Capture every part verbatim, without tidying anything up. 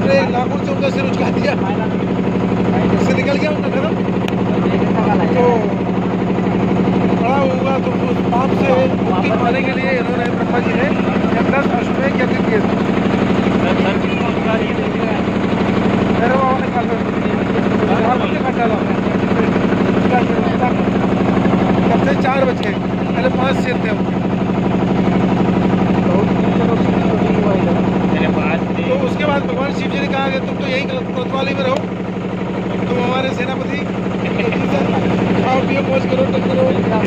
आपने लाखों से उनका सिर उचका दिया, उससे निकल गया उनका कदम, तो खड़ा हुआ। तो उस पाप से मुक्ति पाने के लिए इन्होंने ब्रह्मा जी ने दस अश्वमेध यज्ञ किए थे। तब से चार बज गए, पहले पाँच सिर थे उनके। तो उसके बाद भगवान शिव जी ने कहा कि तुम तो यहीं कोतवाली में रहो, तुम हमारे सेनापति, खाओ पियो मौज करो, टच करो।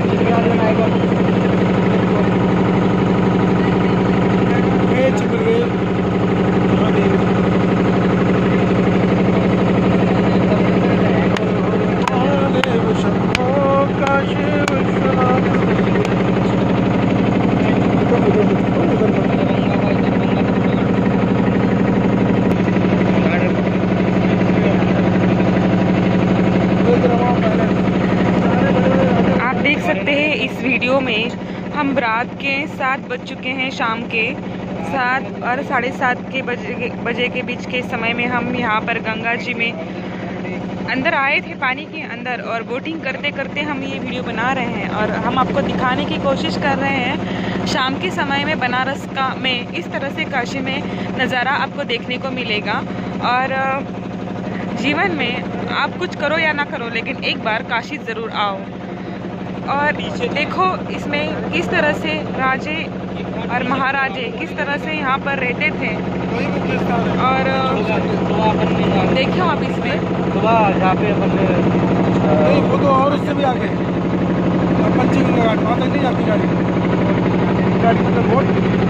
आप देख सकते हैं इस वीडियो में हम रात के सात बज चुके हैं, शाम के सात और साढ़े सात के बजे बजे के बीच के समय में हम यहाँ पर गंगा जी में अंदर आए थे, पानी के अंदर, और बोटिंग करते करते हम ये वीडियो बना रहे हैं। और हम आपको दिखाने की कोशिश कर रहे हैं शाम के समय में बनारस का में इस तरह से काशी में नज़ारा आपको देखने को मिलेगा। और जीवन में आप कुछ करो या ना करो, लेकिन एक बार काशी ज़रूर आओ। और देखो इसमें किस तरह से राजे और महाराजे किस तरह से यहाँ पर रहते थे। और देखो आप इसमें जहाँ पे अपन नहीं, वो तो और उससे भी आगे पंचगंगा घाट, वहाँ तक नहीं जाती गाड़ी, गाड़ी मतलब बोट।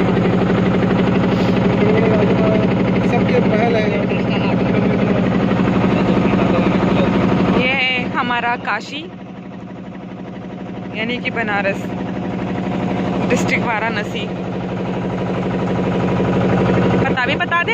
सबके महल है। ये है हमारा काशी, यानी कि बनारस, डिस्ट्रिक्ट वाराणसी। पता भी बता दे।